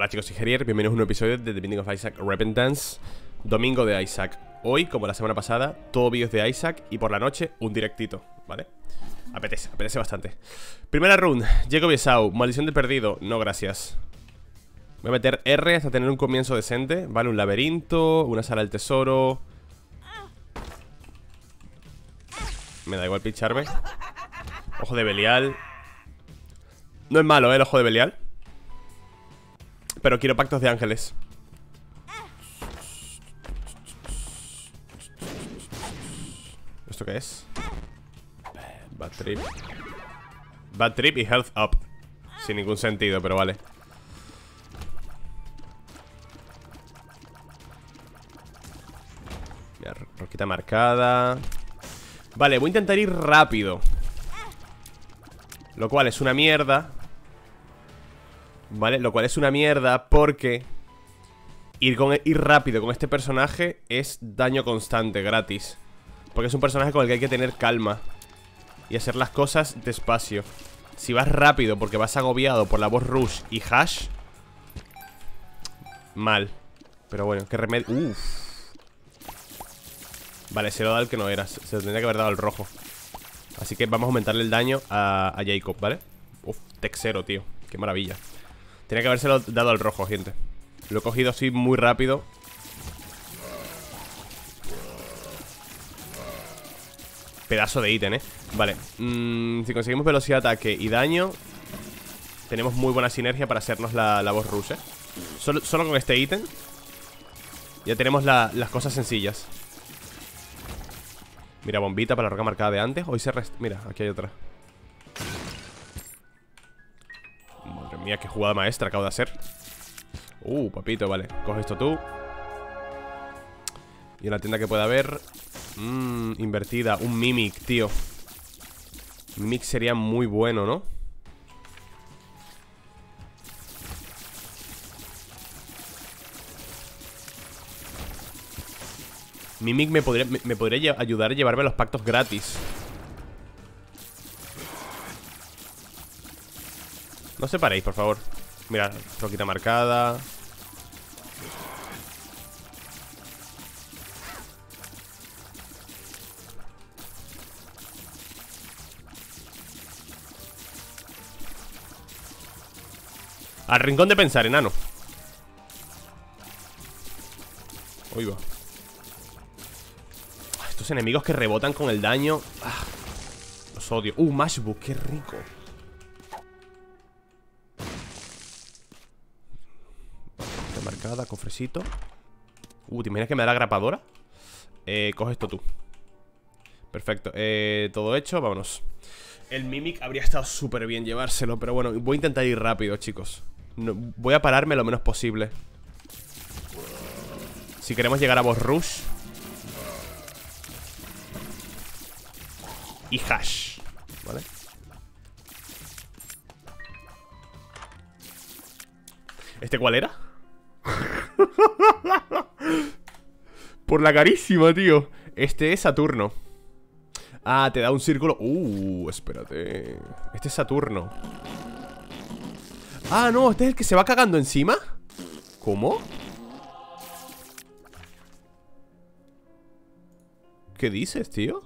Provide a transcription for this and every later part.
Hola chicos, soy Gerier, bienvenidos a un nuevo episodio de The Binding of Isaac Repentance. Domingo de Isaac. Hoy, como la semana pasada, todo vídeos de Isaac y por la noche un directito, ¿vale? Apetece bastante. Primera run, Jacob y Esau, maldición del perdido, no gracias. Voy a meter R hasta tener un comienzo decente, ¿vale? Un laberinto, una sala del tesoro. Me da igual picharme. Ojo de Belial. No es malo, el ojo de Belial. Pero quiero pactos de ángeles. ¿Esto qué es? Bad trip. Bad trip y health up. Sin ningún sentido, pero vale. Mira, roquita marcada. Vale, voy a intentar ir rápido, lo cual es una mierda. Vale, lo cual es una mierda porque ir rápido con este personaje es daño constante, gratis. Porque es un personaje con el que hay que tener calma y hacer las cosas despacio. Si vas rápido porque vas agobiado por la boss rush y hash, mal. Pero bueno, qué remedio. Uff. Vale, se lo da el que no era. Se lo tendría que haber dado el rojo. Así que vamos a aumentarle el daño a Jacob, ¿vale? Uf, Tech 0, tío. Qué maravilla. Tenía que habérselo dado al rojo, gente. Lo he cogido así muy rápido. Pedazo de ítem, Vale, si conseguimos velocidad de ataque y daño, tenemos muy buena sinergia para hacernos la boss rush, Solo con este ítem ya tenemos las cosas sencillas. Mira, bombita para la roca marcada de antes. Hoy se mira, aquí hay otra. Madre mía, qué jugada maestra acabo de hacer. Papito, vale. Coge esto tú. Y en la tienda que pueda haber invertida, un Mimic, tío. Mimic sería muy bueno, ¿no? Mimic me podría ayudar a llevarme los pactos gratis. No separéis, por favor. Mira, roquita marcada. Al rincón de pensar, enano. Uy, va. Estos enemigos que rebotan con el daño. Los odio. Mashbook, qué rico. Marcada, cofrecito. ¿Te imaginas que me da la grapadora? Coge esto tú. Perfecto, todo hecho, vámonos. El Mimic habría estado súper bien llevárselo, pero bueno, voy a intentar ir rápido, chicos. Voy a pararme lo menos posible si queremos llegar a boss rush y hash, ¿vale? ¿Este cuál era? Por la carísima, tío. Este es Saturno. Te da un círculo. Espérate. Este es Saturno. No, este es el que se va cagando encima. ¿Cómo? ¿Qué dices, tío?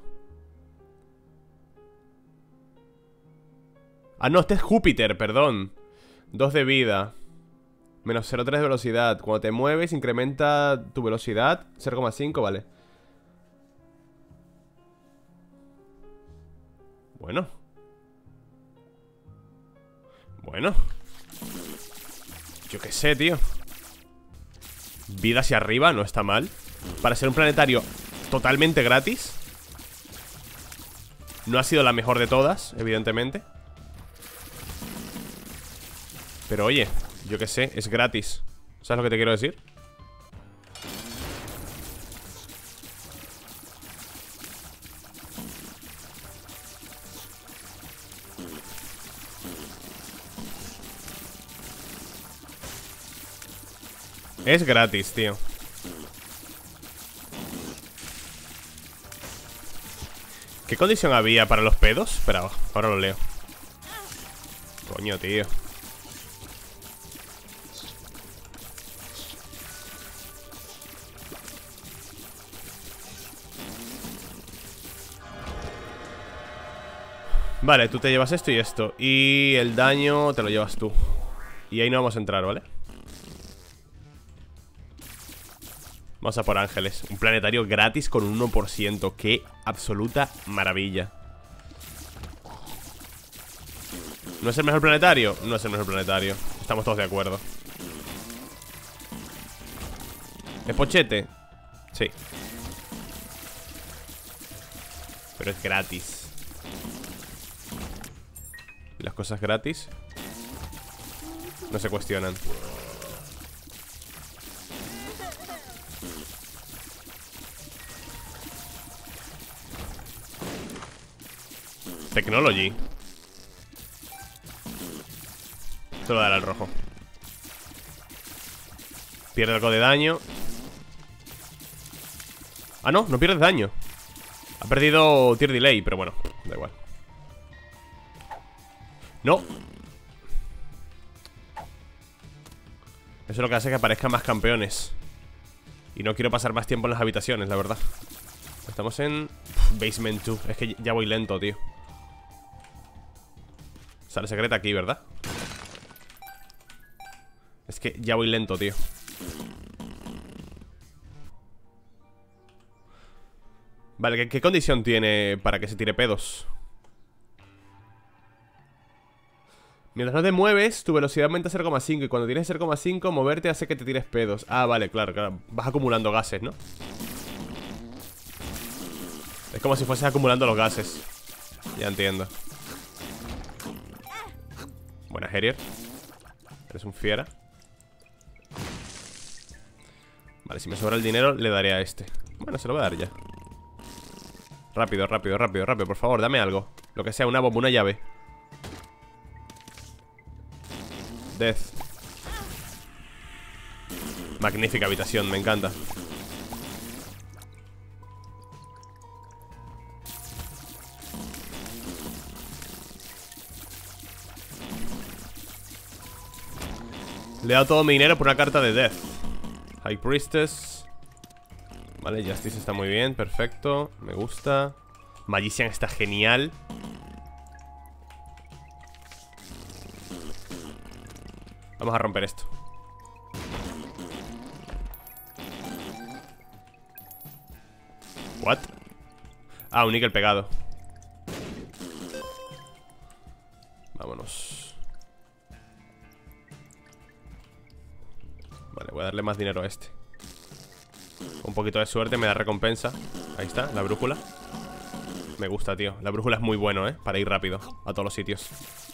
No, este es Júpiter, perdón. 2 de vida. Menos 0,3 de velocidad. Cuando te mueves incrementa tu velocidad 0,5, vale. Bueno. Yo qué sé, tío. Vida hacia arriba, no está mal. Para ser un planetario totalmente gratis. No ha sido la mejor de todas, evidentemente. Pero oye, yo qué sé, es gratis. ¿Sabes lo que te quiero decir? Es gratis, tío. ¿Qué condición había para los pedos? Espera, ahora lo leo. Coño, tío. Vale, tú te llevas esto y esto. Y el daño te lo llevas tú. Y ahí no vamos a entrar, ¿vale? Vamos a por ángeles. Un planetario gratis con un 1%. ¡Qué absoluta maravilla! ¿No es el mejor planetario? No es el mejor planetario. Estamos todos de acuerdo. ¿Es pochete? Sí. Pero es gratis. Y las cosas gratis no se cuestionan. Technology. Solo dará el rojo. Pierde algo de daño. Ah, no, no pierdes daño. Ha perdido tier delay, pero bueno, da igual. No. Eso es lo que hace que aparezcan más campeones. Y no quiero pasar más tiempo en las habitaciones, la verdad. Estamos en Basement 2. Es que ya voy lento, tío. Sale secreta aquí, ¿verdad? Es que ya voy lento, tío. Vale, ¿qué condición tiene para que se tire pedos? Mientras no te mueves, tu velocidad aumenta 0,5. Y cuando tienes 0,5, moverte hace que te tires pedos. Ah, vale, claro, claro. Vas acumulando gases, ¿no? Es como si fueses acumulando los gases. Ya entiendo. Buena, Herier. Eres un fiera. Vale, si me sobra el dinero, le daré a este. Bueno, se lo voy a dar ya. Rápido, rápido, rápido, rápido, por favor, dame algo. Lo que sea, una bomba, una llave. Death. Magnífica habitación, me encanta. Le he dado todo mi dinero por una carta de Death. High Priestess. Vale, Justice está muy bien, perfecto. Me gusta. Magician está genial. Vamos a romper esto. ¿What? Ah, un níquel pegado. Vámonos. Vale, voy a darle más dinero a este. Un poquito de suerte me da recompensa. Ahí está, la brújula. Me gusta, tío. La brújula es muy bueno, para ir rápido a todos los sitios.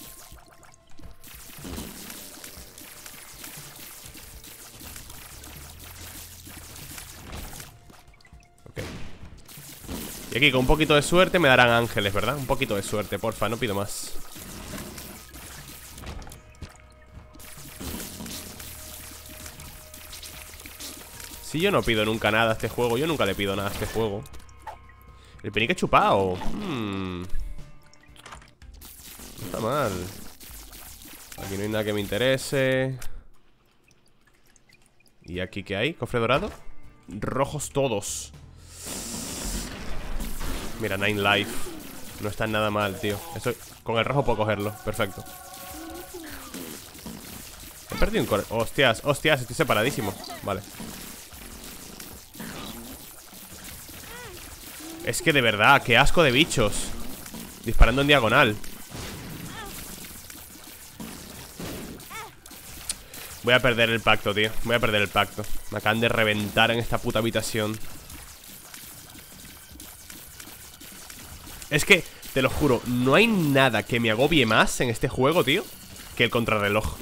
Ok. Y aquí con un poquito de suerte me darán ángeles, ¿verdad? Un poquito de suerte, porfa, no pido más. Si yo no pido nunca nada a este juego. Yo nunca le pido nada a este juego. El penique chupado. No está mal. Aquí no hay nada que me interese. ¿Y aquí qué hay? ¿Cofre dorado? Rojos todos. Mira, 9 life. No está nada mal, tío. Eso, con el rojo puedo cogerlo. Perfecto. He perdido un core. Hostias, hostias, estoy separadísimo. Vale. Es que de verdad, qué asco de bichos. Disparando en diagonal. Voy a perder el pacto, tío. Voy a perder el pacto. Me acaban de reventar en esta puta habitación. Es que, te lo juro, no hay nada que me agobie más en este juego, tío, que el contrarreloj.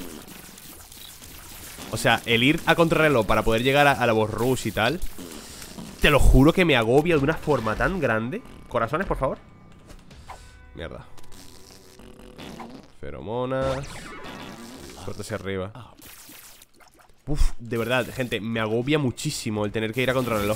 O sea, el ir a contrarreloj para poder llegar a la boss rush y tal. Te lo juro que me agobia de una forma tan grande. Corazones, por favor. Mierda. Feromonas. Suerte hacia arriba. Uf, de verdad, gente, me agobia muchísimo el tener que ir a contrarreloj.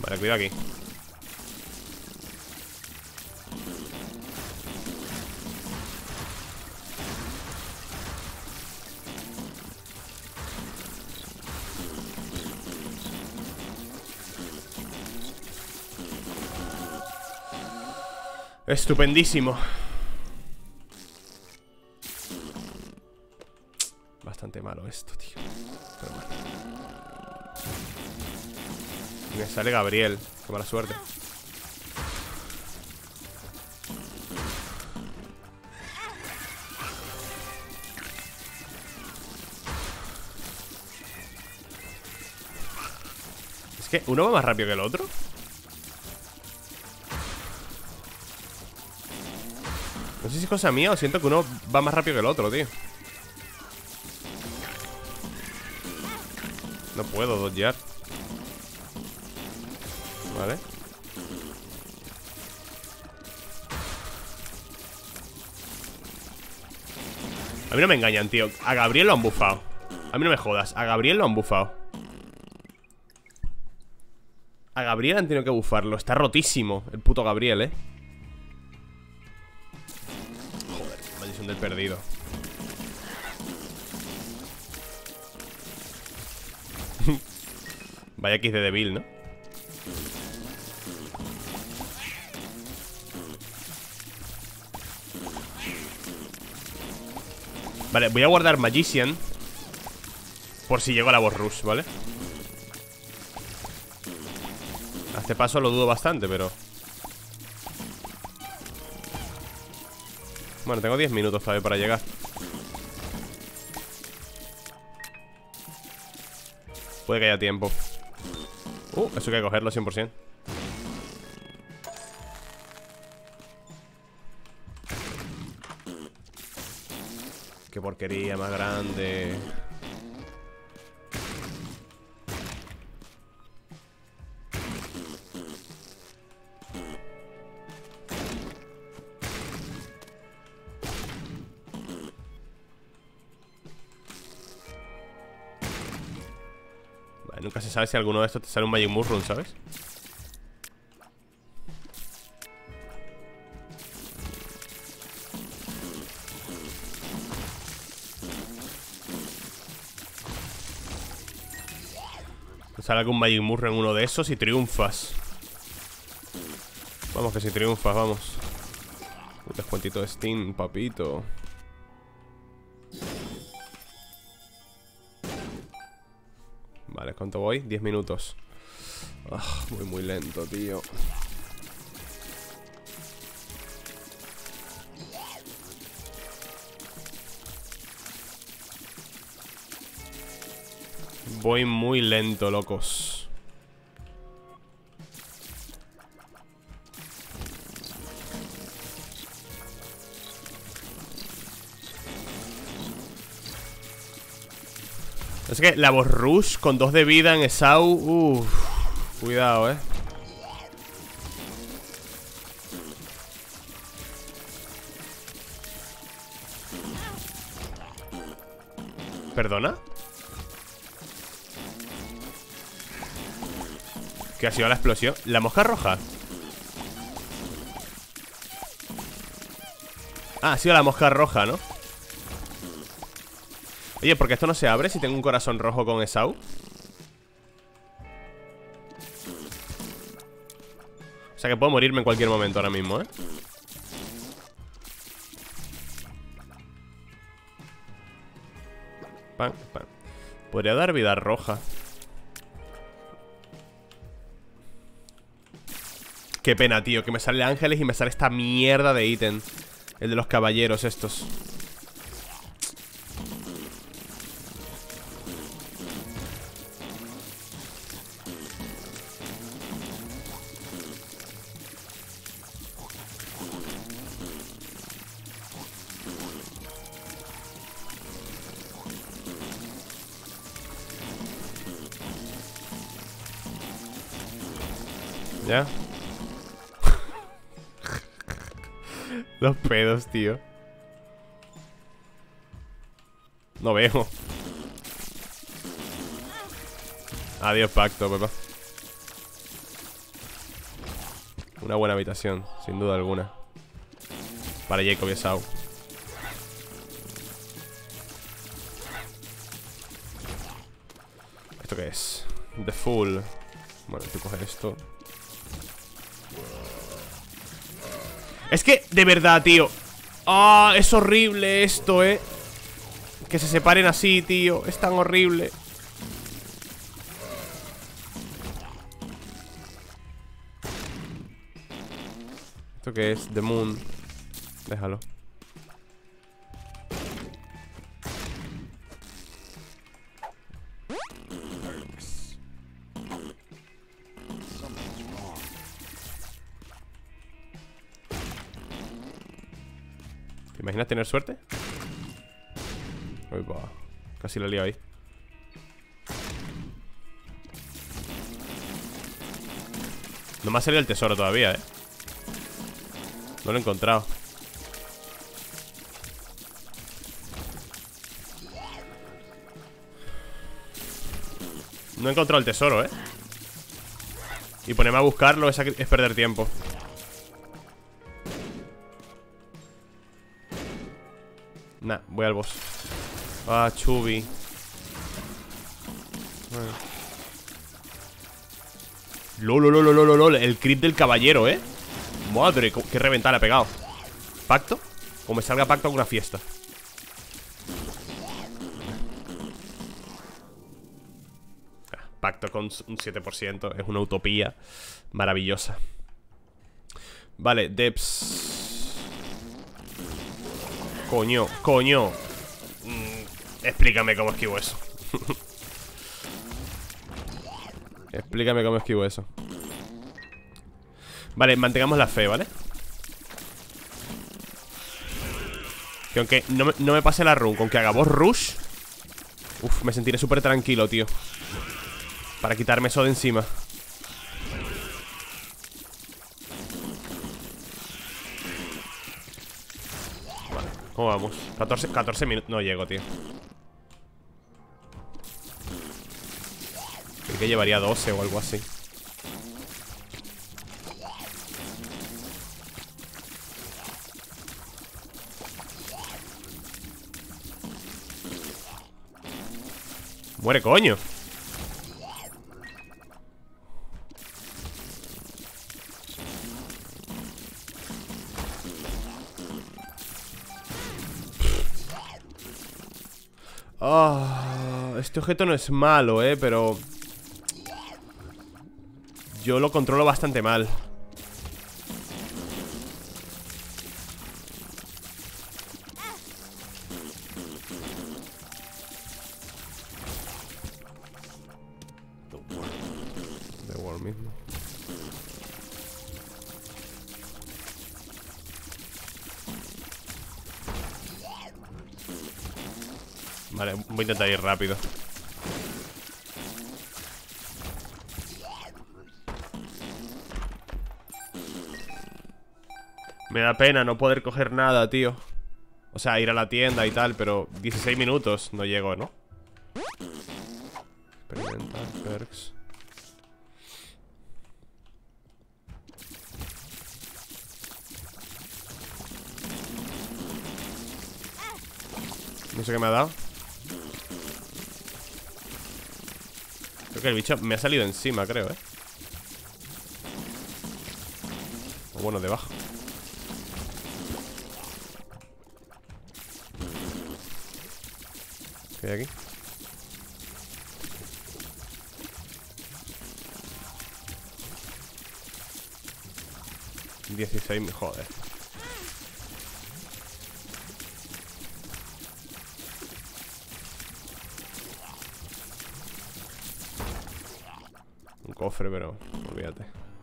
Vale, cuidado aquí. Estupendísimo. Bastante malo esto, tío. Pero bueno. Y me sale Gabriel. Qué mala suerte. Es que uno va más rápido que el otro. No sé si es cosa mía o siento que uno va más rápido que el otro, tío. No puedo dodgear. Vale. A mí no me engañan, tío. A Gabriel lo han bufado. A mí no me jodas. A Gabriel lo han bufado. A Gabriel han tenido que bufarlo. Está rotísimo el puto Gabriel, Joder, maldición del perdido. Vaya X de débil, ¿no? Vale, voy a guardar Magician por si llego a la boss rush, ¿vale? A este paso lo dudo bastante, pero... Bueno, tengo 10 minutos todavía para llegar. Puede que haya tiempo. Eso hay que cogerlo 100%. Qué porquería más grande. Vale, nunca se sabe si alguno de estos te sale un Magic Mushroom, ¿sabes? Sale algún Magic Mushroom en uno de esos y triunfas. Vamos que si triunfas, vamos. Un descuentito de Steam, papito. Vale, ¿cuánto voy? 10 minutos. Voy muy lento, tío. Voy muy lento, locos. Es que la boss rush con 2 de vida en Esau. Cuidado, ¿Perdona? ¿Qué ha sido la explosión? ¿La mosca roja? Ah, ha sido la mosca roja, ¿no? Oye, ¿por qué esto no se abre si tengo un corazón rojo con Esau? O sea que puedo morirme en cualquier momento ahora mismo, Pam, pam. Podría dar vida roja. Qué pena, tío, que me sale ángeles y me sale esta mierda de ítem. El de los caballeros estos. ¿Ya? Los pedos, tío. No veo. Adiós, pacto, papá. Una buena habitación, sin duda alguna. Para Jacob y Esau. ¿Esto qué es? The Fool. Bueno, tú coges esto. Es que, de verdad, tío. Ah, es horrible esto, que se separen así, tío. Es tan horrible. ¿Esto qué es? The Moon. Déjalo. ¿Te imaginas tener suerte? Uy, va. Casi la lío ahí. No me ha salido el tesoro todavía, No lo he encontrado. No he encontrado el tesoro, Y ponerme a buscarlo es perder tiempo. Nah, voy al boss. Ah, Chubby. Lol, el creep del caballero, Madre, qué reventada le ha pegado. ¿Pacto? O me salga pacto a una fiesta. Pacto con un 7%. Es una utopía maravillosa. Vale, Debs. Coño. Explícame cómo esquivo eso. Explícame cómo esquivo eso. Vale, mantengamos la fe, ¿vale? Que aunque no me pase la run, con que haga boss rush, uf, me sentiré súper tranquilo, tío. Para quitarme eso de encima. Vale, ¿cómo vamos? 14 minutos. No llego, tío. Creo que llevaría 12 o algo así. Muere, coño. Este objeto no es malo, pero yo lo controlo bastante mal. The Wall mismo. Vale, voy a intentar ir rápido. Me da pena no poder coger nada, tío. O sea, ir a la tienda y tal, pero 16 minutos no llego, ¿no? Experimental, perks. No sé qué me ha dado. Creo que el bicho me ha salido encima, creo, O bueno, debajo. ¿Qué hay aquí? $16, joder. Un cofre, pero olvídate.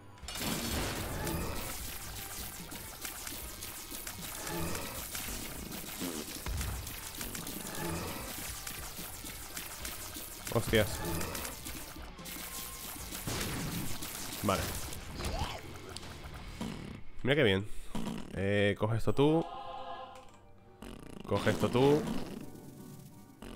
Hostias. Vale. Mira qué bien. Coge esto tú. Coge esto tú.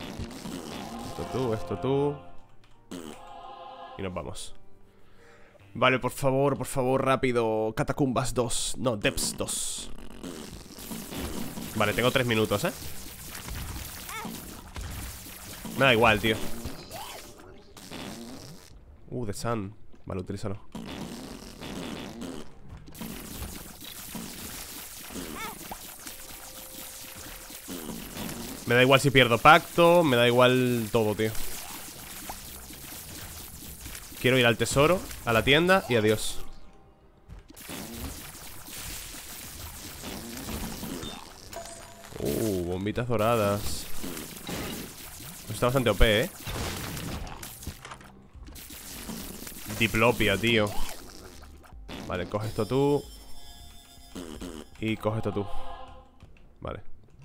Esto tú, esto tú. Y nos vamos. Vale, por favor, rápido. Catacumbas 2. No, Depths 2. Vale, tengo 3 minutos, ¿eh? Me da igual, tío. The Sun. Vale, utilízalo. Me da igual si pierdo pacto. Me da igual todo, tío. Quiero ir al tesoro, a la tienda y adiós. Bombitas doradas. Está bastante OP, ¿eh? Diplopia, tío. Vale, coge esto tú. Y coge esto tú. Vale.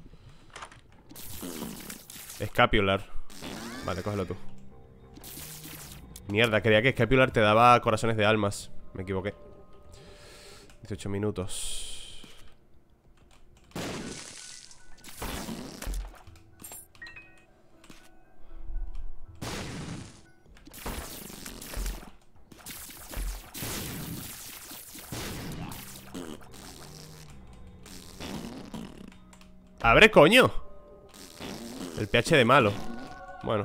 Scapular. Vale, cógelo tú. Mierda, creía que Scapular te daba corazones de almas. Me equivoqué. 18 minutos. ¡Abre, coño! El pH de malo. Bueno.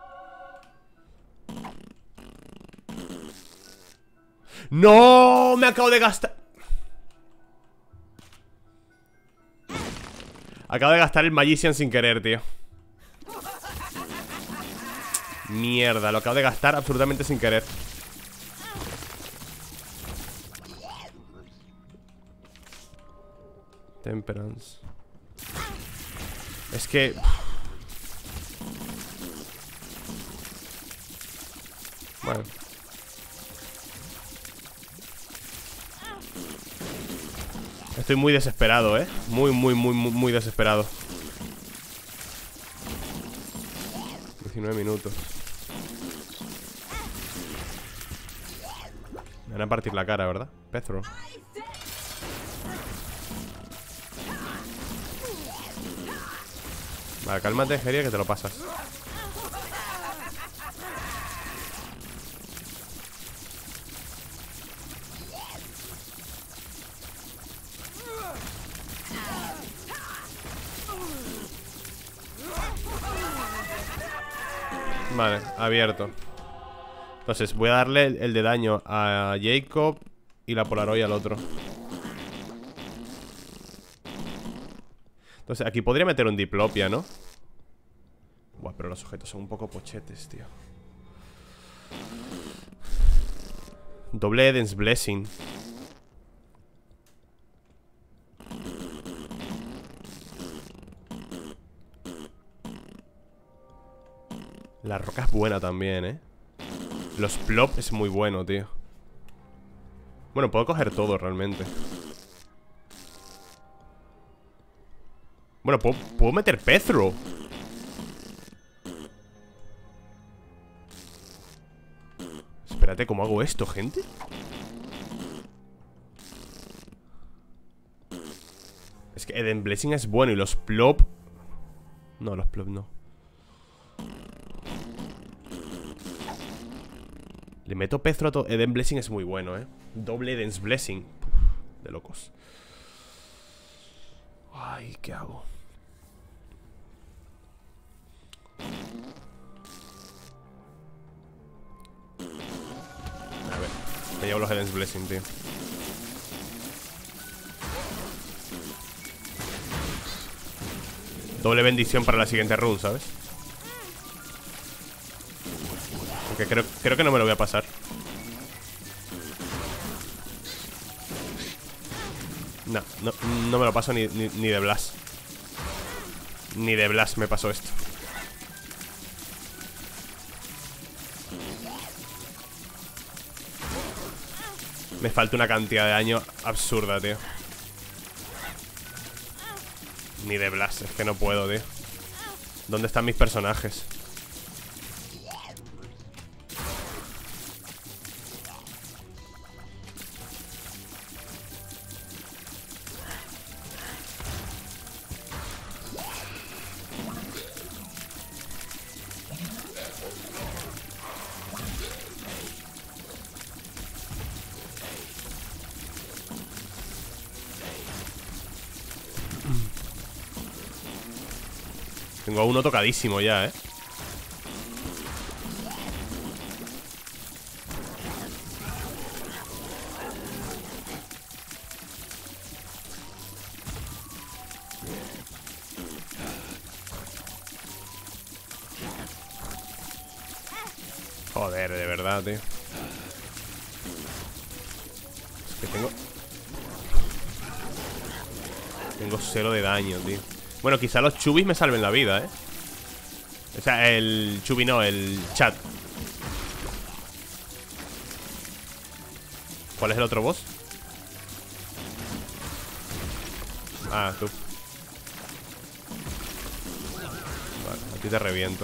¡No! Me acabo de gastar. Acabo de gastar el Magician sin querer, tío. Mierda, lo acabo de gastar absolutamente sin querer. Temperance. Es que... Bueno. Estoy muy desesperado, ¿eh? Muy desesperado. 19 minutos. Me van a partir la cara, ¿verdad? Pethro. Vale, cálmate, Geria, que te lo pasas. Vale, abierto. Entonces voy a darle el de daño a Jacob y la Polaroid al otro. Entonces aquí podría meter un Diplopia, ¿no? Buah, pero los objetos son un poco pochetes, tío. Doble Eden's Blessing. La roca es buena también, ¿eh? Los plop es muy bueno, tío. Bueno, puedo coger todo realmente. Bueno, puedo meter Pethro. Espérate, ¿cómo hago esto, gente? Es que Eden Blessing es bueno y los plop... No, los plop no. Le meto Pethro a todo. Eden Blessing es muy bueno, ¿eh? Doble Eden's Blessing. Uf, de locos. Ay, ¿qué hago? A ver, me llevo los Eden's Blessing, tío. Doble bendición para la siguiente run, ¿sabes? Aunque creo que no me lo voy a pasar. No me lo paso ni de Blast. Ni de Blast me pasó esto. Me falta una cantidad de daño absurda, tío. Ni de Blast, es que no puedo, tío. ¿Dónde están mis personajes? Tengo a uno tocadísimo ya, ¿eh? Joder, de verdad, tío. Es que tengo 0 de daño, tío. Bueno, quizá los chubis me salven la vida, ¿eh? O sea, el chubi no, el chat. ¿Cuál es el otro boss? Ah, tú. Vale, a ti te reviento.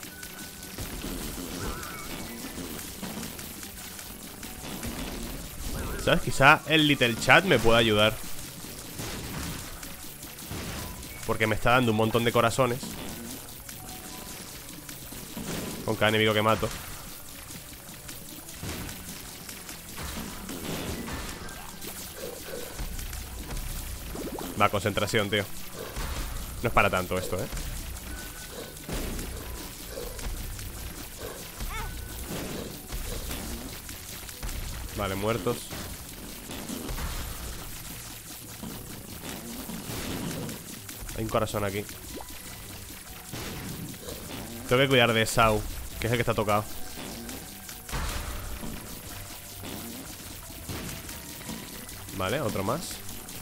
¿Sabes? Quizá el Little Chat me pueda ayudar, porque me está dando un montón de corazones con cada enemigo que mato. Va, concentración, tío. No es para tanto esto, ¿eh? Vale, muertos. Hay un corazón aquí. Tengo que cuidar de Sau, que es el que está tocado. Vale, otro más.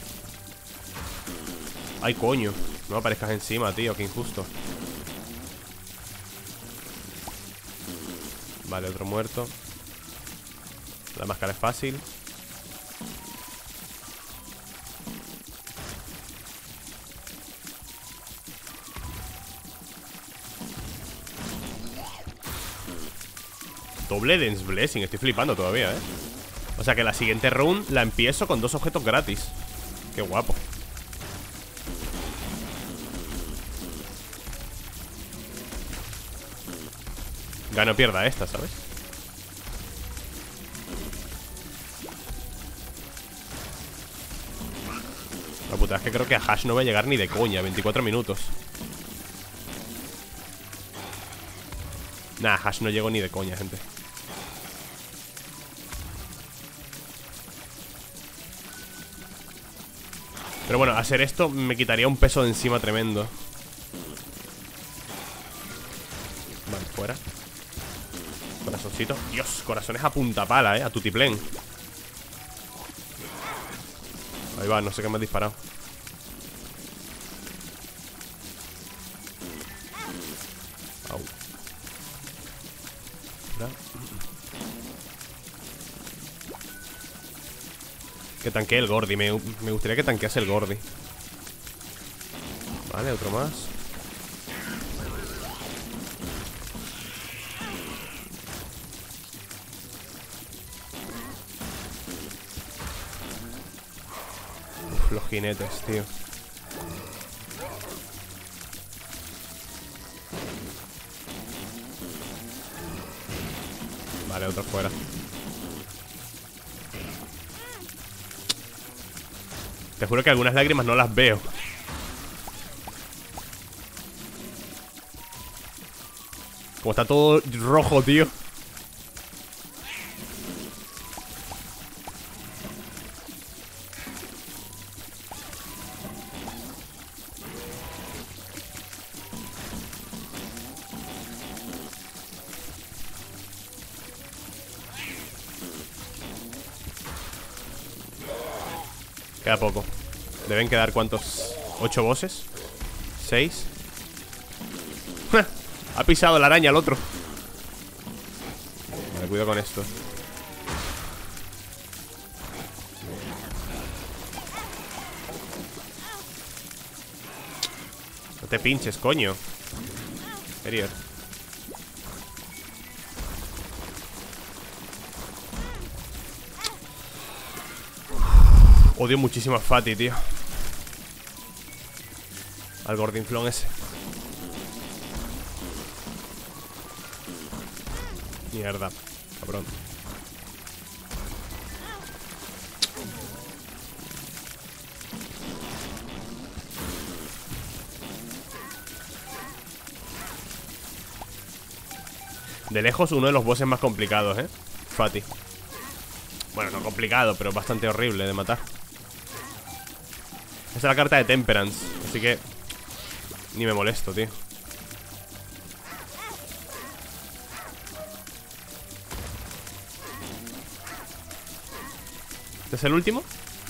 Ay, coño. No me aparezcas encima, tío, qué injusto. Vale, otro muerto. La máscara es fácil. Doble Dance Blessing, estoy flipando todavía, ¿eh? O sea que la siguiente run la empiezo con 2 objetos gratis. Qué guapo. Gano o pierda esta, ¿sabes? La puta es que creo que a Hash no va a llegar ni de coña. 24 minutos. Nah, Hash no llego ni de coña, gente. Pero bueno, hacer esto me quitaría un peso de encima tremendo. Vale, fuera. Corazoncito. Dios, corazones a punta pala, a tutiplén. Ahí va, no sé qué me ha disparado. Au. Que tanquee el Gordy. Me gustaría que tanquease el Gordy. Vale, otro más. Uf, los jinetes, tío. Vale, otro fuera. Te juro que algunas lágrimas no las veo. Como está todo rojo, tío. Queda poco. Deben quedar, ¿cuántos? ¿8 bosses? ¿6? Ha pisado la araña el otro. Vale, cuidado con esto. No te pinches, coño. Herier. Odio muchísimo a Fatty, tío. Al gordinflón ese. Mierda, cabrón. De lejos uno de los bosses más complicados, Fati. Bueno, no complicado, pero bastante horrible de matar. Esa es la carta de Temperance, así que ni me molesto, tío. ¿Este es el último?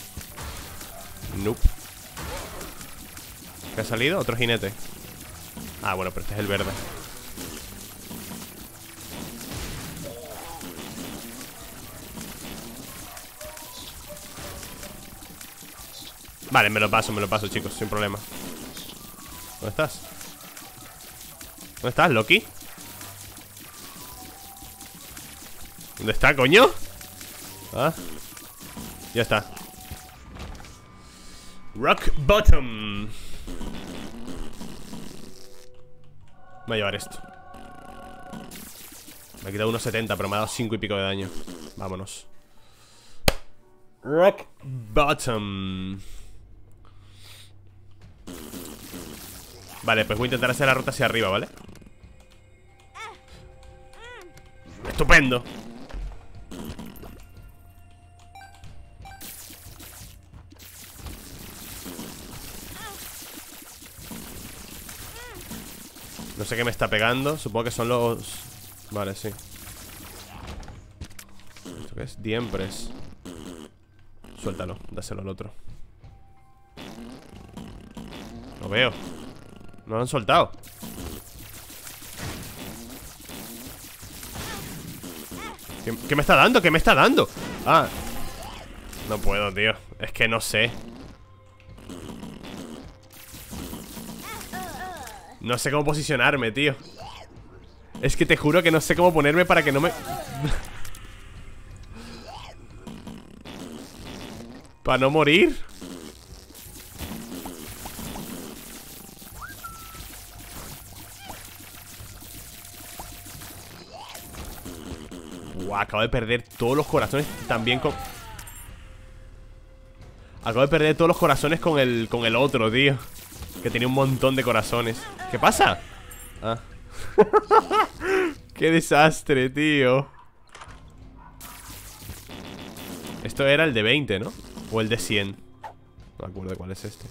Nope. ¿Qué ha salido? Otro jinete. Ah, bueno, pero este es el verde. Vale, me lo paso, chicos, sin problema. ¿Dónde estás? ¿Dónde estás, Loki? ¿Dónde está, coño? Ah, ya está. Rock Bottom. Voy a llevar esto. Me ha quitado unos 70, pero me ha dado 5 y pico de daño. Vámonos. Rock Bottom. Vale, pues voy a intentar hacer la ruta hacia arriba, ¿vale? ¡Estupendo! No sé qué me está pegando. Supongo que son los... Vale, sí. ¿Esto qué es? Diempres. Suéltalo, dáselo al otro. Lo veo. No lo han soltado. ¿Qué me está dando? ¿Qué me está dando? Ah, no puedo, tío. Es que no sé. No sé cómo posicionarme, tío. Es que te juro que no sé cómo ponerme para que no me... Para no morir. Buah, acabo de perder todos los corazones también con... Acabo de perder todos los corazones con el otro, tío. Que tenía un montón de corazones. ¿Qué pasa? Ah. Qué desastre, tío. Esto era el de 20, ¿no? O el de 100. No me acuerdo cuál es este.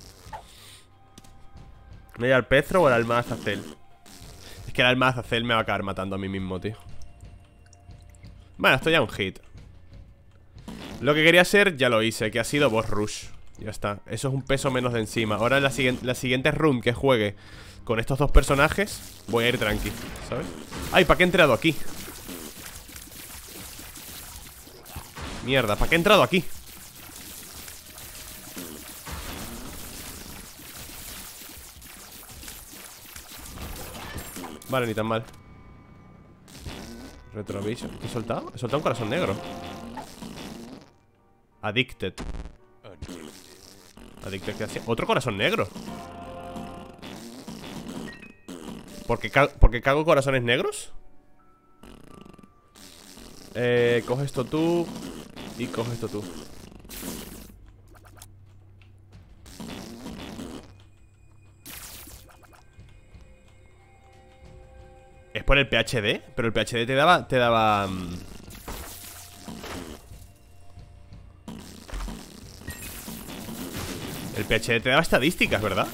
¿Me voy al Pezro o el alma de Azazel? Es que el alma de Azazel me va a acabar matando a mí mismo, tío. Bueno, esto ya es un hit. Lo que quería hacer ya lo hice, que ha sido boss rush. Ya está, eso es un peso menos de encima. Ahora la siguiente run que juegue con estos dos personajes, voy a ir tranqui, ¿sabes? Ay, ¿para qué he entrado aquí? Mierda, ¿para qué he entrado aquí? Vale, ni tan mal. Retrovision. ¿Qué he soltado? He soltado un corazón negro. Addicted. Addicted, ¿qué hacía? ¿Otro corazón negro? ¿Porque cago corazones negros? Coge esto tú. Y coge esto tú. ¿Es por el PhD? Pero el PhD te daba... El PhD te daba estadísticas, ¿verdad?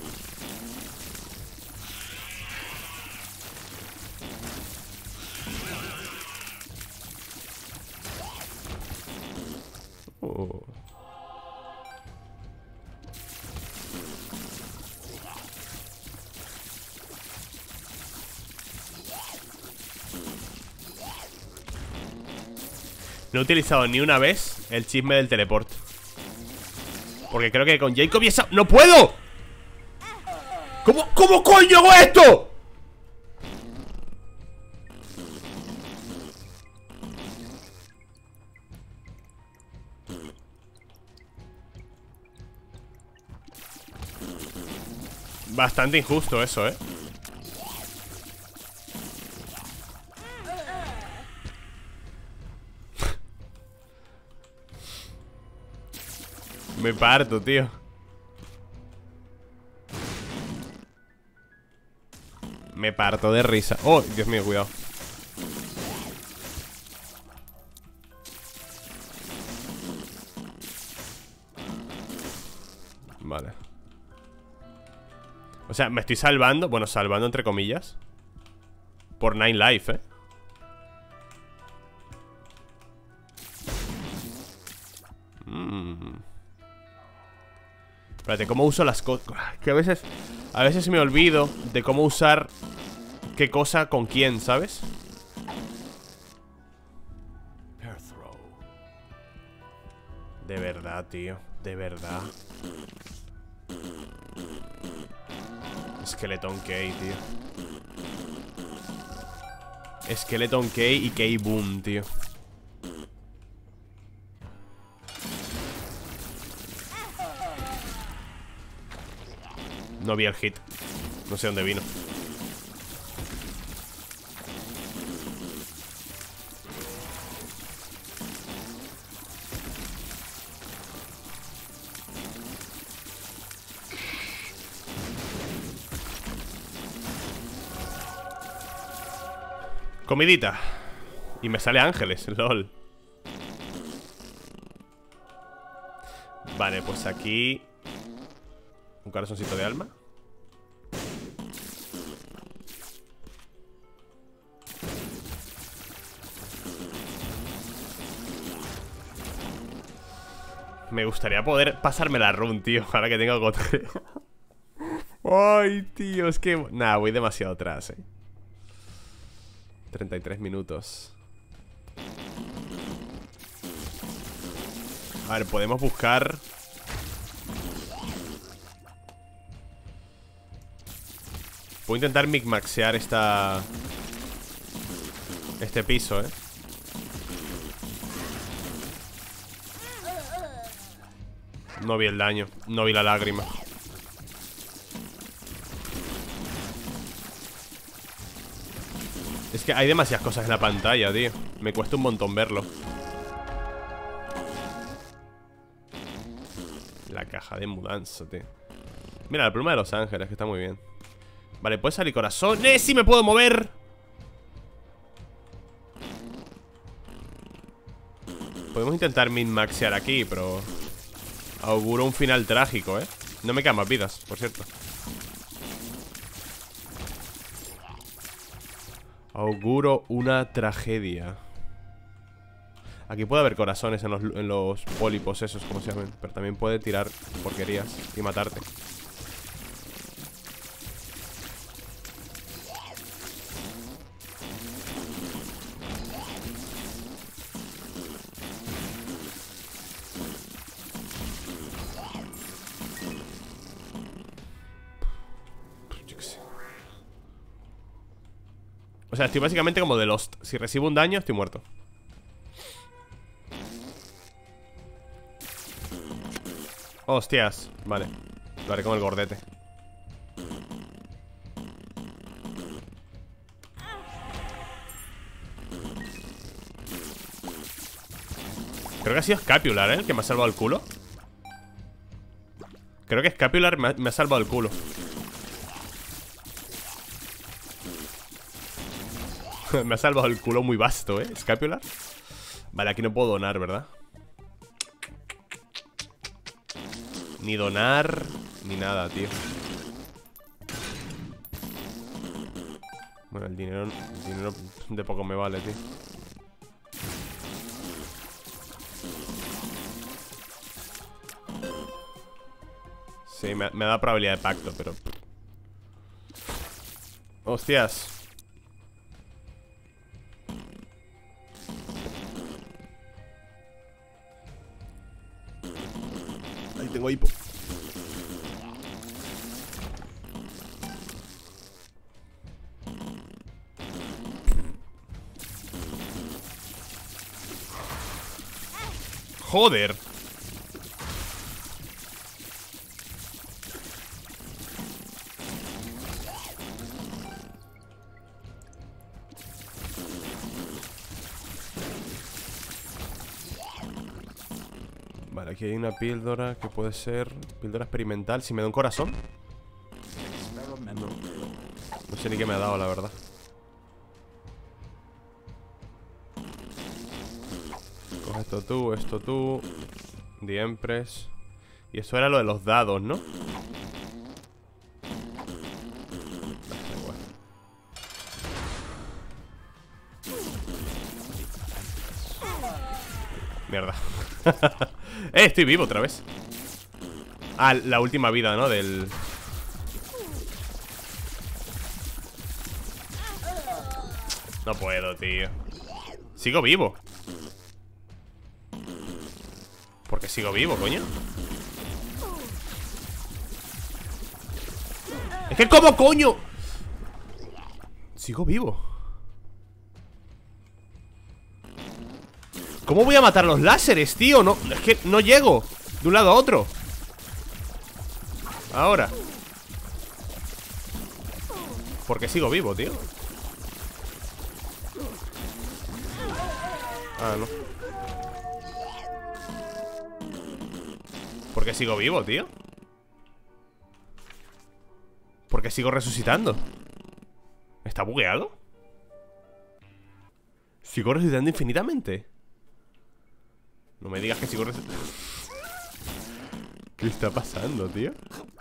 No he utilizado ni una vez el chisme del teleport. Porque creo que con Jacob y esa... ¡No puedo! ¿Cómo coño hago esto? Bastante injusto eso, ¿eh? Me parto, tío. Me parto de risa. Oh, Dios mío, cuidado. Vale. O sea, me estoy salvando. Bueno, salvando entre comillas. Por 9 life, ¿eh? Espérate, ¿cómo uso las cosas? Que a veces me olvido de cómo usar qué cosa con quién, ¿sabes? De verdad, tío. De verdad. Skeleton Key, tío. Skeleton Key y Key Boom, tío. No vi el hit. No sé dónde vino. Comidita. Y me sale ángeles, lol. Vale, pues aquí un corazoncito de alma. Me gustaría poder pasarme la run, tío. Ahora que tengo gote. Ay, tío, es que... Nah, voy demasiado atrás, 33 minutos. A ver, podemos buscar... Puedo intentar micmaxear este piso, No vi el daño, no vi la lágrima. Es que hay demasiadas cosas en la pantalla, tío. Me cuesta un montón verlo. La caja de mudanza, tío. Mira, la pluma de Los Ángeles, que está muy bien. Vale, puede salir corazón. ¡Eh, sí me puedo mover! Podemos intentar min-maxear aquí, pero... auguro un final trágico, No me quedan más vidas, por cierto. Auguro una tragedia. Aquí puede haber corazones en los pólipos esos, como se llaman. Pero también puede tirar porquerías y matarte. O sea, estoy básicamente como de Lost. Si recibo un daño, estoy muerto. Hostias, vale. Lo haré con el gordete. Creo que ha sido Scapular, el que me ha salvado el culo. Creo que Scapular me ha salvado el culo. Me ha salvado el culo muy vasto, Scapular. Vale, aquí no puedo donar, ¿verdad? Ni donar, ni nada, tío. Bueno, el dinero de poco me vale, tío. Sí, me da probabilidad de pacto, pero... Hostias. Ahí tengo hipo. Joder. Vale, aquí hay una píldora que puede ser píldora experimental. Si me da un corazón. No sé ni qué me ha dado, la verdad. Coge esto tú, The Empress. Y eso era lo de los dados, ¿no? Mierda. Estoy vivo otra vez. Ah, la última vida, ¿no? Del... No puedo, tío. Sigo vivo. ¿Por qué sigo vivo, coño? Es que ¿cómo, coño? Sigo vivo. ¿Cómo voy a matar los láseres, tío? No, es que no llego de un lado a otro. Ahora. ¿Por qué sigo vivo, tío? Ah, no. ¿Por qué sigo vivo, tío? ¿Por qué sigo resucitando? ¿Está bugueado? ¿Sigo resucitando infinitamente? No me digas que sigo resucitando. ¿Qué está pasando, tío?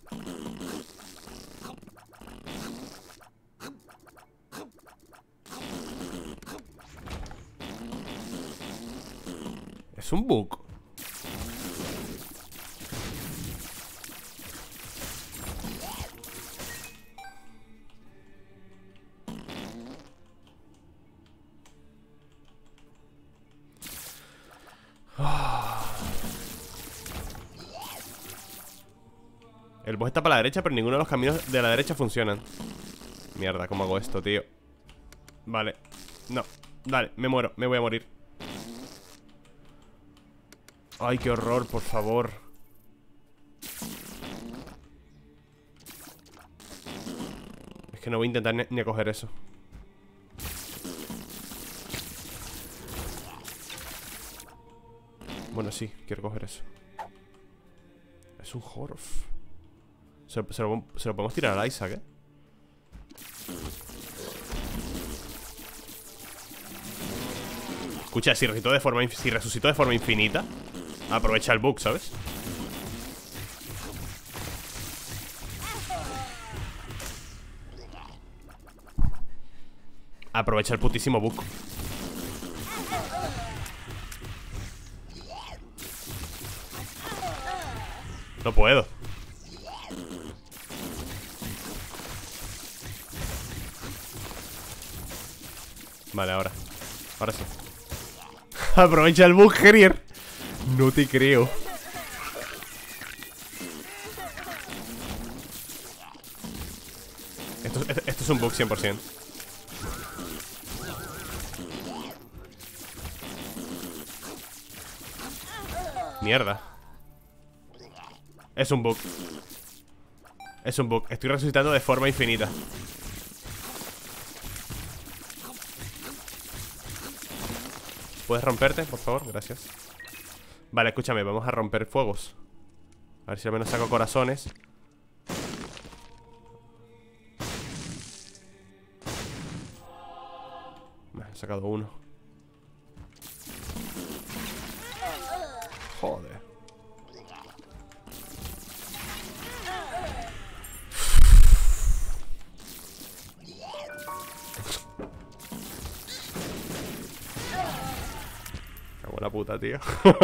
Es un bug. El boss está para la derecha, pero ninguno de los caminos de la derecha funcionan. Mierda, ¿cómo hago esto, tío? Vale. No, dale, me muero, me voy a morir. Ay, qué horror, por favor. Es que no voy a intentar ni a coger eso. Bueno, sí, quiero coger eso. Es un Horf. Se lo podemos tirar al Isaac, ¿eh? Escucha, si resucitó de forma infinita, aprovecha el bug, ¿sabes? Aprovecha el putísimo bug. No puedo. Vale, ahora sí. Aprovecha el bug, Gerier. No te creo. Esto es un bug 100%. Mierda. Es un bug. Es un bug. Estoy resucitando de forma infinita. ¿Puedes romperte, por favor? Gracias. Vale, escúchame, vamos a romper fuegos. A ver si al menos saco corazones. He sacado uno. Joder. Cago en la puta, tío.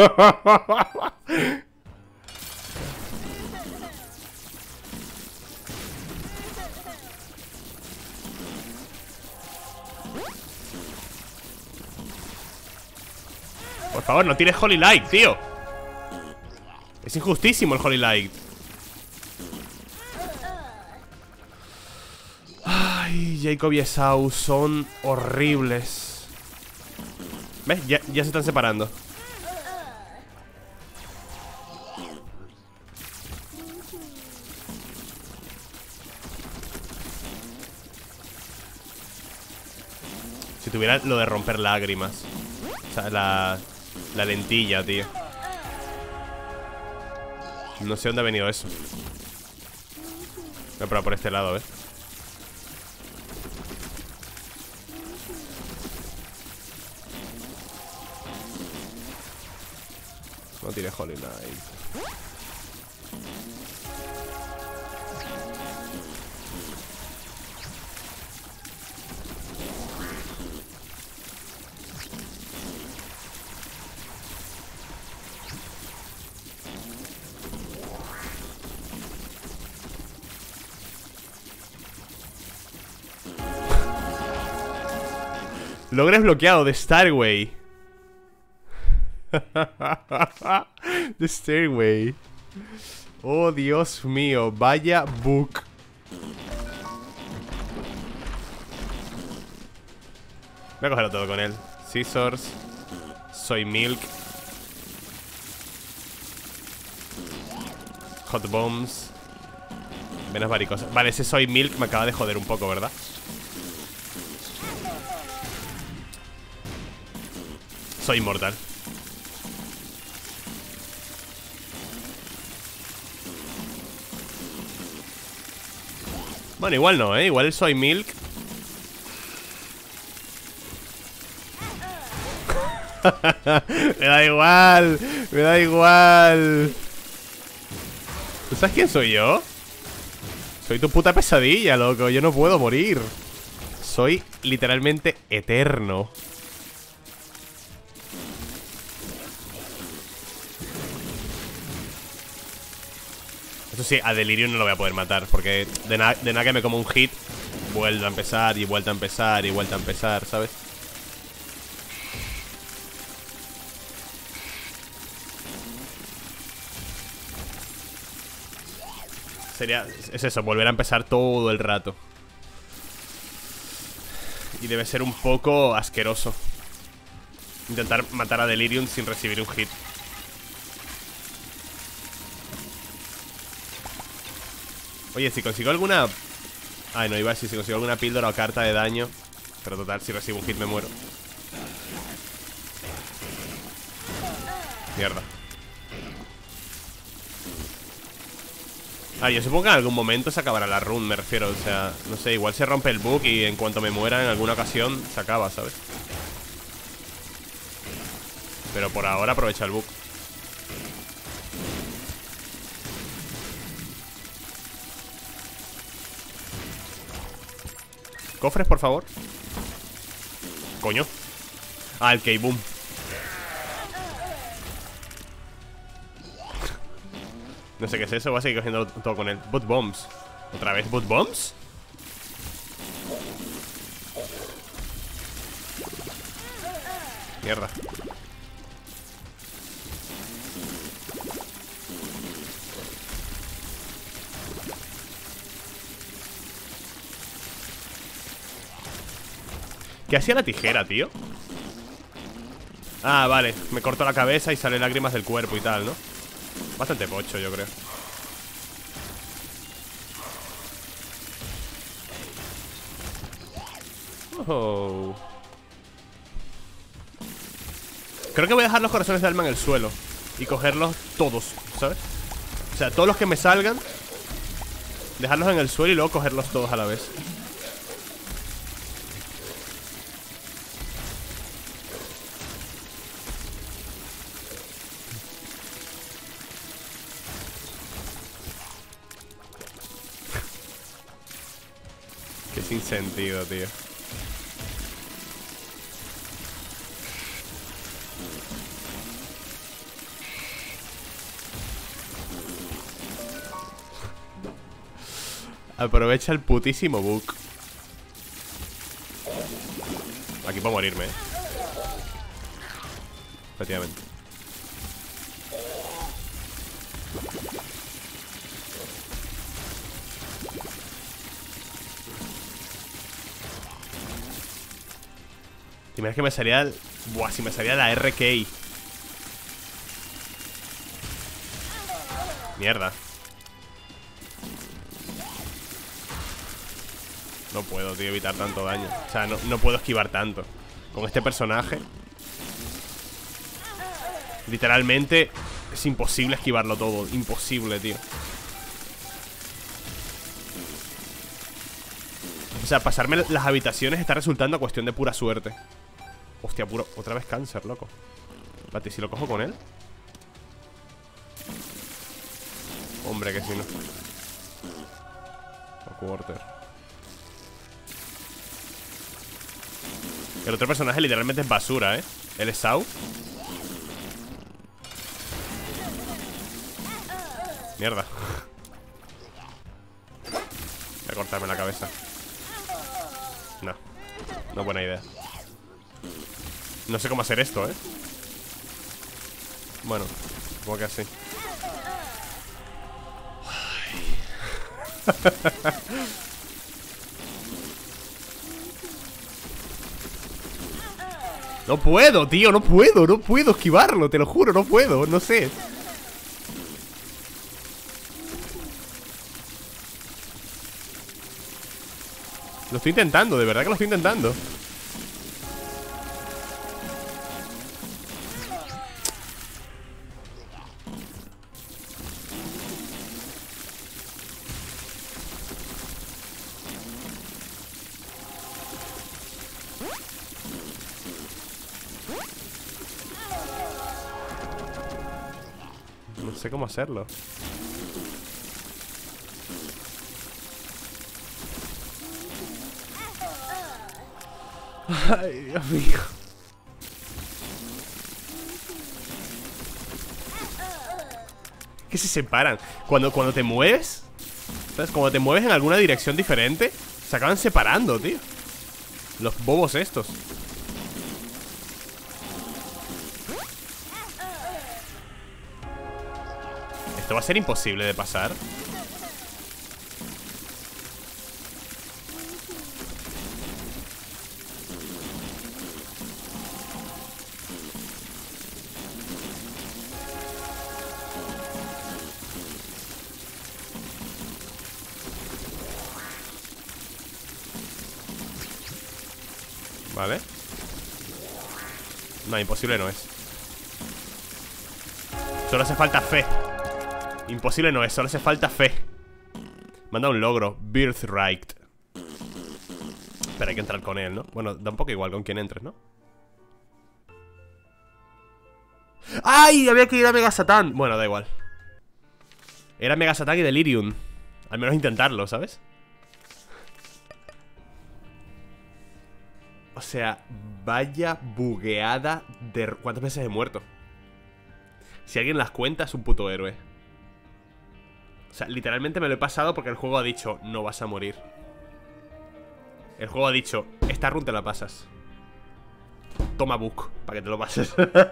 Por favor, no tires Holy Light, tío. Es injustísimo el Holy Light. Ay, Jacob y Esau son horribles. ¿Ves? Ya se están separando. Si tuviera lo de romper lágrimas. O sea, la lentilla, tío. No sé dónde ha venido eso. Voy a probar por este lado, a ver. No tire Holy Light. Logres bloqueado de Starway. The Stairway. Oh, Dios mío. Vaya book. Voy a cogerlo todo con él. Scissors. Soy Milk. Hot Bombs. Menos varicosas. Vale, ese Soy Milk me acaba de joder un poco, ¿verdad? Soy inmortal. Bueno, igual no, ¿eh? Igual el Soy Milk. Me da igual. Me da igual. ¿Tú sabes quién soy yo? Soy tu puta pesadilla, loco. Yo no puedo morir. Soy literalmente eterno. Eso sí, a Delirium no lo voy a poder matar, porque de nada que me como un hit, vuelvo a empezar y vuelta a empezar y vuelta a empezar, ¿sabes? Es eso, volver a empezar todo el rato. Y debe ser un poco asqueroso intentar matar a Delirium sin recibir un hit. Oye, si consigo alguna... Ay, no, iba a decir si consigo alguna píldora o carta de daño. Pero total, si recibo un hit me muero. Mierda. Ah, yo supongo que en algún momento se acabará la run, me refiero. O sea, no sé, igual se rompe el bug y en cuanto me muera en alguna ocasión se acaba, ¿sabes? Pero por ahora aprovecha el bug. Cofres, por favor. Coño. Ah, el K-Boom. No sé qué es eso, voy a seguir cogiendo todo con él. Boot Bombs. ¿Otra vez Boot Bombs? Mierda. ¿Qué hacía la tijera, tío? Ah, vale, me cortó la cabeza y sale lágrimas del cuerpo y tal, ¿no? Bastante pocho, yo creo. Oh. Creo que voy a dejar los corazones de alma en el suelo y cogerlos todos, ¿sabes? O sea, todos los que me salgan, dejarlos en el suelo y luego cogerlos todos a la vez. Qué sin sentido, tío. Aprovecha el putísimo bug. Aquí puedo morirme, efectivamente. ¿Te imaginas que me salía el... Buah, si me salía la RK. Mierda. No puedo, tío, evitar tanto daño. O sea, no puedo esquivar tanto. Con este personaje literalmente es imposible esquivarlo todo. Imposible, tío. O sea, pasarme las habitaciones está resultando cuestión de pura suerte. Hostia, puro. Otra vez cáncer, loco. Espérate, ¿si lo cojo con él? Hombre, que si no. A quarter. El otro personaje literalmente es basura, ¿eh? El Sau. Mierda. Voy a cortarme la cabeza. No, no es buena idea. No sé cómo hacer esto, Bueno, supongo que así. No puedo, tío, no puedo esquivarlo, te lo juro, no puedo, no sé. Lo estoy intentando, de verdad que lo estoy intentando. No sé cómo hacerlo. Ay, Dios mío. Que se separan. Cuando te mueves, ¿sabes? Cuando te mueves en alguna dirección diferente, se acaban separando, tío. Los bobos estos. Esto va a ser imposible de pasar. Vale. No, imposible no es. Solo hace falta fe. Imposible no es, solo hace falta fe. Manda un logro, Birthright. Pero hay que entrar con él, ¿no? Bueno, da un poco igual con quién entres, ¿no? ¡Ay! Había que ir a Mega Satan. Bueno, da igual. Era Mega Satan y Delirium. Al menos intentarlo, ¿sabes? O sea, vaya bugueada de... ¿Cuántas veces he muerto? Si alguien las cuenta es un puto héroe. O sea, literalmente me lo he pasado porque el juego ha dicho: no vas a morir. El juego ha dicho: esta run te la pasas. Toma book, para que te lo pases.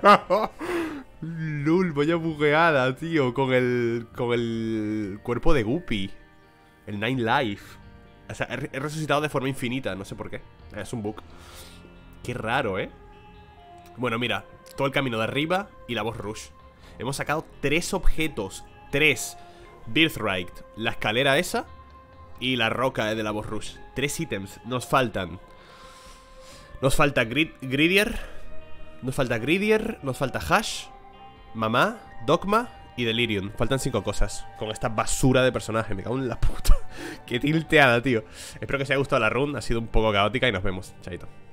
Lul, vaya bugueada, tío. Con el cuerpo de Guppy. El Nine Life. O sea, he resucitado de forma infinita, no sé por qué. Es un bug. Qué raro, Bueno, mira, todo el camino de arriba y la boss rush. Hemos sacado 3 objetos. 3. Birthright, la escalera esa y la roca de la boss rush. 3 ítems, nos faltan. Nos falta Gridier. Nos falta Gridier, nos falta Hash, Mamá, Dogma y Delirium. Faltan 5 cosas con esta basura de personaje. Me cago en la puta. Qué tilteada, tío. Espero que os haya gustado la run. Ha sido un poco caótica y nos vemos. Chaito.